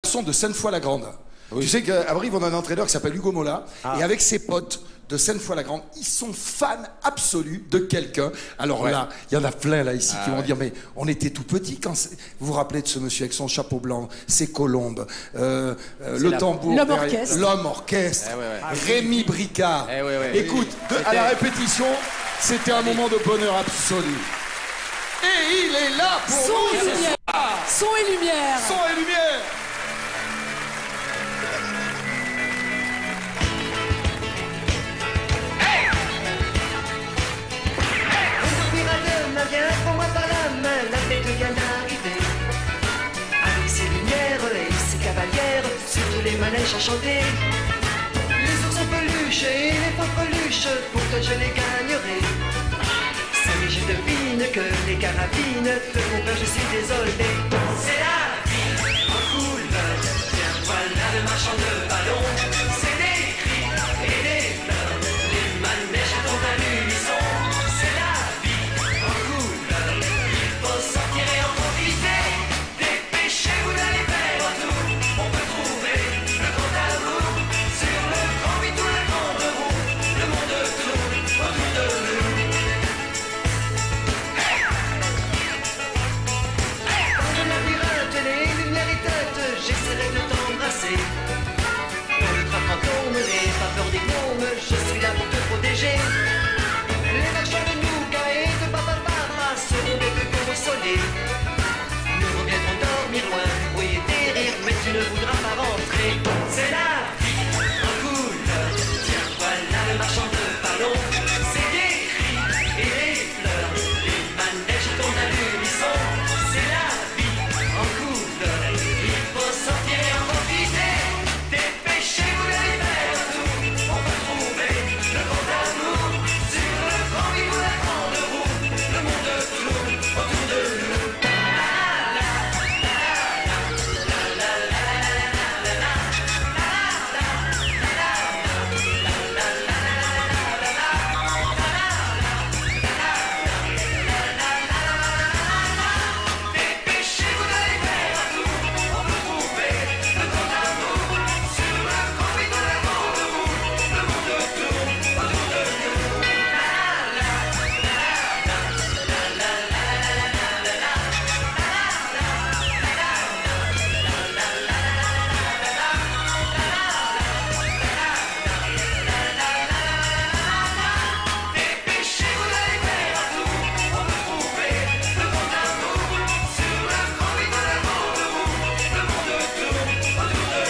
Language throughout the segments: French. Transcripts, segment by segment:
sont de Sainte-Foy-la-Grande. Oui. Tu sais qu'à Brive, on a un entraîneur qui s'appelle Hugo Mola, et avec ses potes de Sainte-Foy-la-Grande, ils sont fans absolus de quelqu'un. Alors là, il y en a plein là ici qui vont dire, mais on était tout petits quand... Vous vous rappelez de ce monsieur avec son chapeau blanc, ses colombes, le tambour, l'homme orchestre, l'homme orchestre, Rémi Bricard. Écoute, à la répétition, c'était un moment de bonheur absolu. Et il est là pour son et lumière. Son et lumière. Son et lumière. Viens, prends-moi par la main, la fête vient d'arriver. Avec ses lumières et ses cavalières, sur tous les manèges enchantés. Les ours en peluche et les faux peluches, pour toi je les gagnerai. Samy, je devine que les carabines te font peur, je suis désolé. C'est la vie en couleur, tiens, voilà le marchand de ballons. C'est des cris et des fleurs, les manèges tombent à l'unisson. C'est la vie en couleur, il faut sortir et en profiter. Dépêchez-vous d'aller faire un tour, on peut trouver le grand amour. Sur le grand vide ou le grand de roue, le monde tourne autour de nous. Dans le labyrinthe, les lumières éteintes, j'essaierai de t'embrasser. Dans le train fantôme, n'aie pas peur des gnomes, je suis là pour te protéger. Les marchands de nougat et de papa seront des deux consolés. Nous reviendrons dormir loin du bruit et des rires, mais tu ne voudras pas rentrer. C'est la vie en couleur, tiens, voilà le marchand de ballons. C'est des cris et des fleurs, les manèges tournent à l'unisson. C'est la vie en couleur, il faut sortir et en profiter. Dépêchez-vous d'aller faire un tour, on peut trouver le grand amour. Sur le grand vide ou la grande roue, le monde tourne autour de nous. Dépêchez-vous d'aller faire un tour, on peut trouver le grand amour. Sur le grand vide ou la grande roue, le monde tourne autour de nous. Dépêchez-vous d'aller faire un tour, on peut trouver le grand amour. Sur le grand vide ou la grande roue, le monde tourne autour de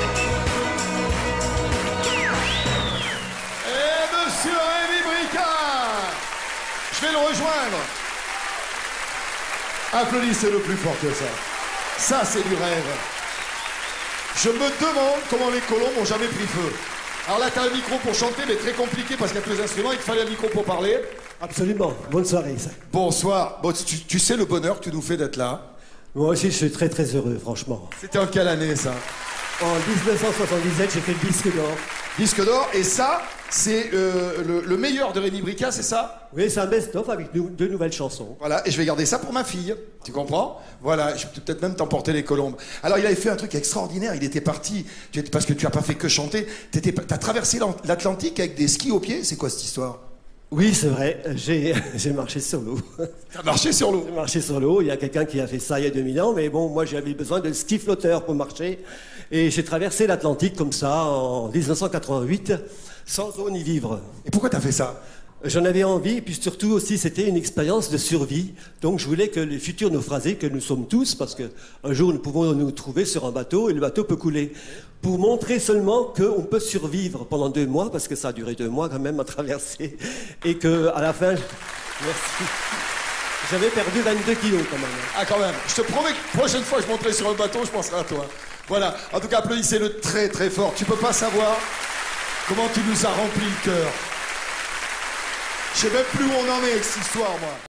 nous. Et monsieur Rémi Bricard, je vais le rejoindre. Applaudissez le plus fort que ça. Ça, c'est du rêve. Je me demande comment les colombes n'ont jamais pris feu. Alors là, t'as un micro pour chanter, mais très compliqué parce qu'il y a plus d'instruments. Il te fallait un micro pour parler. Absolument. Bonne soirée. Ça. Bonsoir. Bon, tu sais le bonheur que tu nous fais d'être là. Moi aussi, je suis très très heureux, franchement. C'était en quelle année, ça? En 1977, j'ai fait le disque d'or. Disque d'or. Et ça, c'est le meilleur de Rémi Bricard, c'est ça? Oui, c'est un best-of avec deux nouvelles chansons. Voilà, et je vais garder ça pour ma fille. Tu comprends? Voilà, je peux peut-être même t'emporter les colombes. Alors, il avait fait un truc extraordinaire. Il était parti, parce que tu n'as pas fait que chanter. T'as traversé l'Atlantique avec des skis aux pieds. C'est quoi cette histoire? Oui, c'est vrai, j'ai marché sur l'eau. T'as marché sur l'eau? J'ai marché sur l'eau, il y a quelqu'un qui a fait ça il y a 2000 ans, mais bon, moi j'avais besoin de ski flotteur pour marcher. Et j'ai traversé l'Atlantique comme ça en 1988, sans eau ni vivre. Et pourquoi t'as fait ça? J'en avais envie, et puis surtout aussi, c'était une expérience de survie. Donc je voulais que les futurs naufragés, que nous sommes tous, parce qu'un jour nous pouvons nous trouver sur un bateau et le bateau peut couler, pour montrer seulement qu'on peut survivre pendant 2 mois, parce que ça a duré 2 mois quand même à traverser, et qu'à la fin, merci, j'avais perdu 22 kilos quand même. Ah quand même, je te promets que la prochaine fois que je monterai sur le bateau, je penserai à toi. Voilà, en tout cas applaudissez-le très très fort. Tu peux pas savoir comment tu nous as rempli le cœur. Je sais même plus où on en est avec cette histoire, moi.